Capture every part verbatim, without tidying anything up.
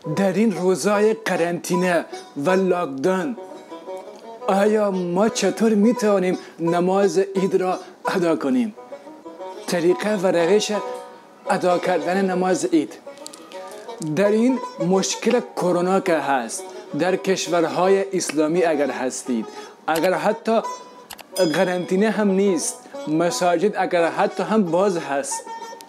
در این روزهای قرنطینه و لاکداون آیا ما چطور میتوانیم نماز عید را ادا کنیم؟ طریقه و روش ادا کردن نماز عید. در این مشکل کرونا که هست، در کشورهای اسلامی اگر هستید، اگر حتی قرنطینه هم نیست، مساجد اگر حتی هم باز هست،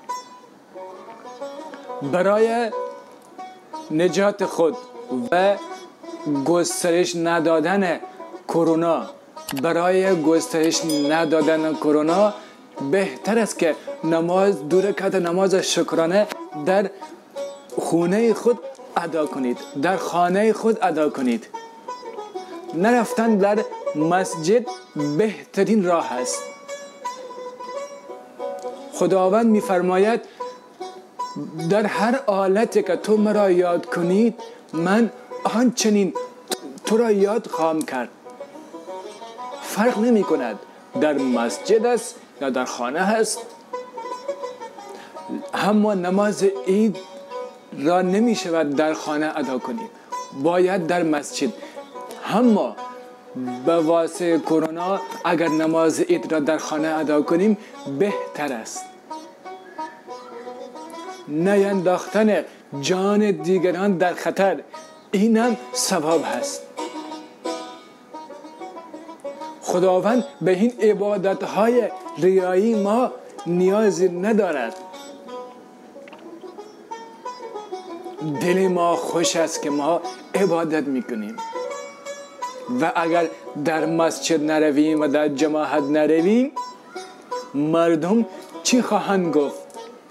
برای نجات خود و گسترش ندادن کرونا برای گسترش ندادن کرونا بهتر است که نماز دو رکعت نماز شکرانه در خانه خود ادا کنید، در خانه خود ادا کنید. نرفتن در مسجد بهترین راه است. خداوند می‌فرماید در هر حالتی که تو مرا یاد کنید من آنچنین تو را یاد خواهم کرد. فرق نمی کند در مسجد است یا در خانه است. اما نماز عید را نمی شود در خانه ادا کنیم، باید در مسجد. اما به واسطه کرونا اگر نماز عید را در خانه ادا کنیم بهتر است. نینداختن جان دیگران در خطر، این هم ثواب هست. خداوند به این عبادت‌های ریایی ما نیازی ندارد. دل ما خوش است که ما عبادت میکنیم و اگر در مسجد نرویم و در جماعت نرویم مردم چی خواهند گفت؟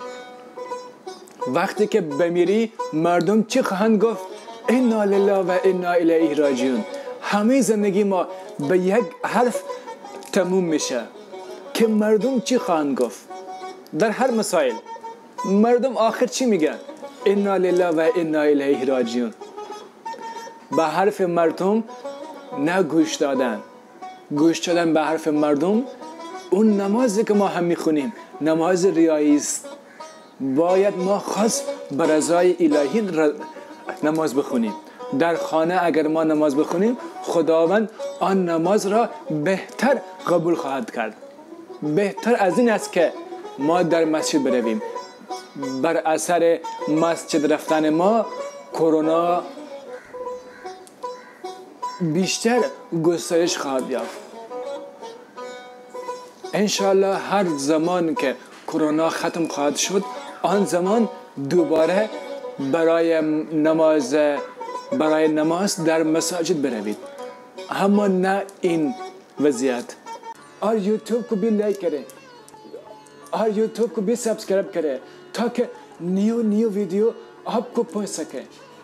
وقتی که بمیری مردم چی خواهند گفت؟ انا لله و انا الیه راجعون. همه زندگی ما به یک حرف تموم میشه که مردم چی خواهند گفت. در هر مسائل مردم آخر چی میگن؟ انا لله و انا الیه راجعون. به حرف مردم نه گوش دادن. گوش دادن به حرف مردم، اون نمازی که ما هم میخونیم نماز ریایی است. باید ما خاص به رضای الهی نماز بخونیم. در خانه اگر ما نماز بخونیم خداوند آن نماز را بهتر قبول خواهد کرد. بهتر از این است که ما در مسجد برویم. بر اثر مسجد رفتن ما کرونا بیشتر گسترش خواهد یافت. انشالله هر زمان که کرونا ختم خواهد شد آن زمان دوباره برای نماز برای نماز در مساجد بروید. اما نه این وضعیت. और यूट्यूब को भी लाइक करें और यूट्यूब को भी सब्सक्राइब करें ताकि न्यू न्यू वीडियो आपको पहुंच सके.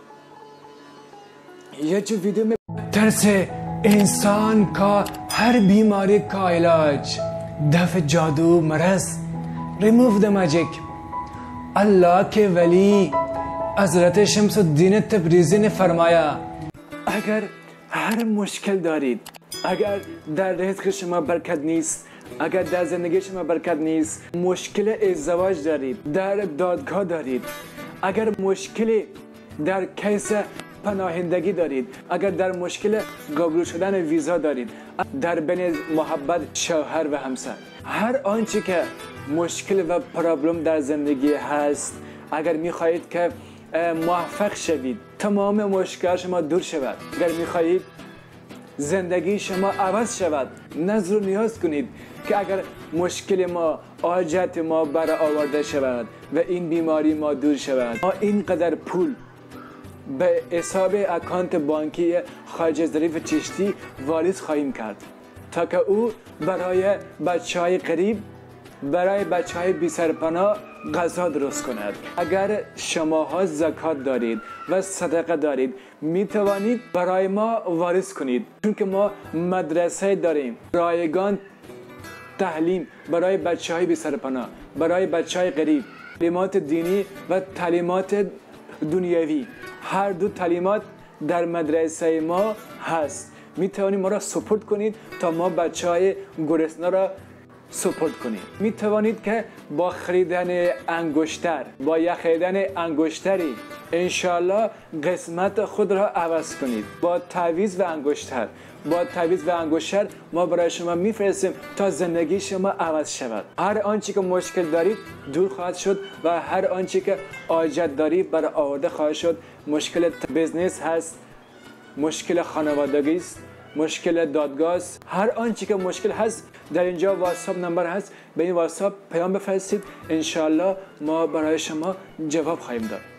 ये जो वीडियो में तरह से इंसान का हर बीमारी का इलाज, दफ़ जादू मरज़, रिमूव द मैजिक, अल्लाह के वली हज़रत शम्सुद्दीन तबरीज़ी ने फरमाया अगर हर मुश्किल دارید، اگر در رزق شما برکت نیست، اگر در زندگی شما برکت نیست، مشکل ازدواج دارید، در دادگاه دارید، اگر مشکل در کیس پناهندگی دارید، اگر در مشکل قبول شدن ویزا دارید، در بین محبت شوهر و همسر، هر آنچه که مشکل و پرابلم در زندگی هست، اگر میخواهید که موفق شوید، تمام مشکل شما دور شود، اگر میخواهید زندگی شما عوض شود، نظر و نیاز کنید که اگر مشکل ما، حاجت ما برآورده آورده شود و این بیماری ما دور شود، ما اینقدر پول به حساب اکانت بانکی خواجه ظریف چشتی واریز خواهیم کرد تا که او برای بچهای غریب، برای بچهای بی سرپناه غذا درست کند. اگر شماها زکات دارید و صدقه دارید می توانید برای ما واریز کنید، چون که ما مدرسه داریم رایگان تعلیم برای بچهای بی سرپناه، برای بچهای غریب، تعلیمات دینی و تعلیمات دنیوی. هر دو تعلیمات در مدرسه ما هست. می توانید ما را سپورت کنید تا ما بچهای گرسنه را سپورت کنید. می توانید که با خریدن انگشتر، با یخیدن انگشتری انشالله قسمت خود را عوض کنید با تعویض و انگشتر. با تعویض و انگشتر ما برای شما میفرستیم تا زندگی شما عوض شود. هر آنچه که مشکل دارید دور خواهد شد و هر آنچه که حاجت دارید برای آورده خواهد شد. مشکل بزنس هست، مشکل خانوادگی است، مشکل دادگاه است، هر آنچه که مشکل هست در اینجا واتساپ نمبر هست، به این واتساپ پیام بفرستید، انشالله ما برای شما جواب خواهیم داد.